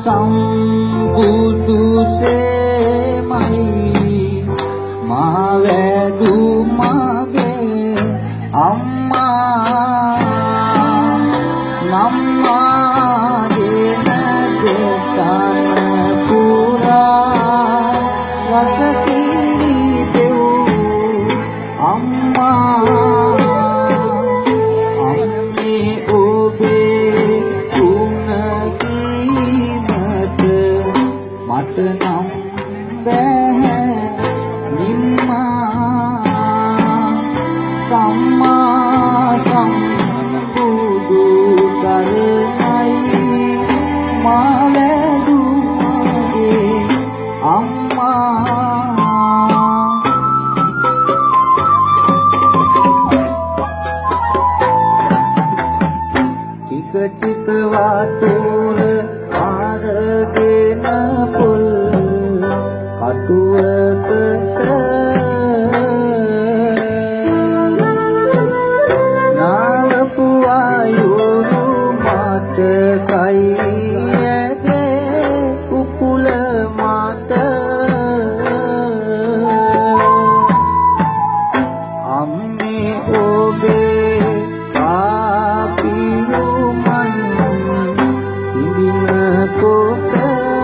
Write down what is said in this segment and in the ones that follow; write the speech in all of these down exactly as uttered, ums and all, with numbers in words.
සම්බුදු සේමයි මා වැදු මගේ අම්මා නම්මාගේ නැදතන පුරා රසකිරි දෙව් අම්මා අම්මේ ඔබේ ගුණ කීමට මට නම් බෑ නිම්මා සම්මා සම්බුදු සරණයි මා වැදු මගේ අම්මා ටික ටික වතුර ආරගෙන පොල් කටුවකට නාලපු ආයුරු මතකයි ඇගේ කුකුල මත අම්මේ ඔබේ පාපියුමන් හිඳින කොට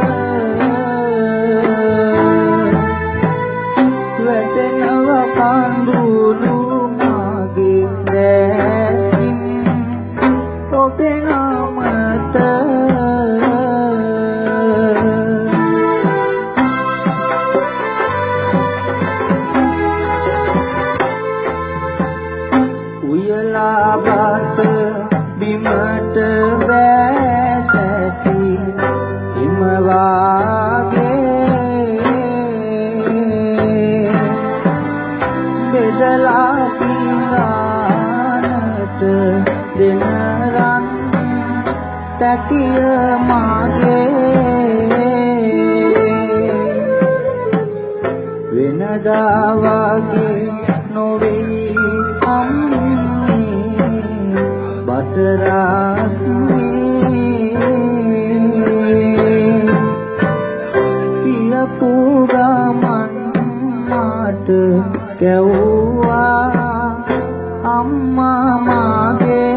වැටෙනව කඳුළු මගේ දැසින් ඔබේ නාමට උයලා බත බිමට බැසති හිම වාගේ බෙදලා පිඟානට දෙන රන් තැටිය මාගේ වෙනදා වගේ නොවේ අම්මේ බතරාස්නේ පියපු ගමන් මාට කැවුවා අම්මා මාගේ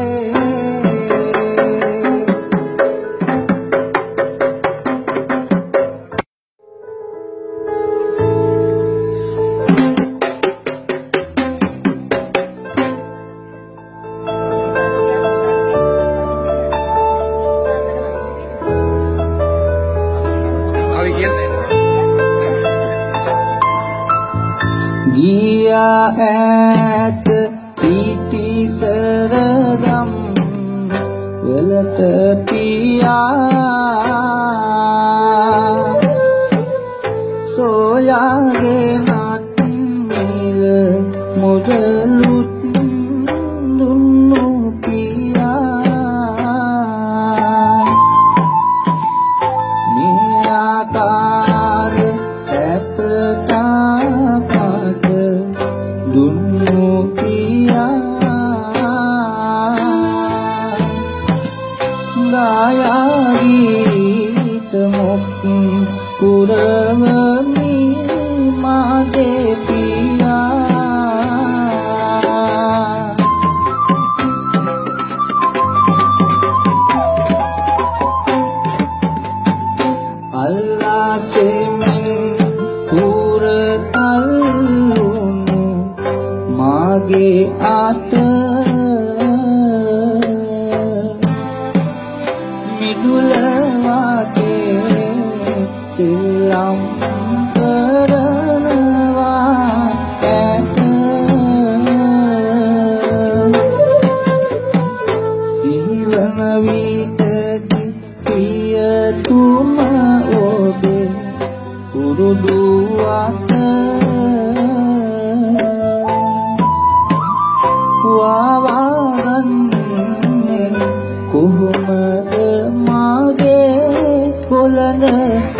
ගියා ඈත පිටිසරගම් වලට පියා සෝයාගේ නත් මිල මුදලුත් දුන්නු පියා නියාකාර සැපතාකට දුන්නු පියා ගායාගීත මොක් පුරවමි මාගේ පියා අල්ලාසෙමින් පුරතල්ලුණු මාගේ අත මිදුල වාගේ සිල්ලම් කරනවා ඇත සිහිවන විටදී පියතුම ඔබේ පුරුදු අත වවාගන්නේ කොහොමද මාගේ කොළඳ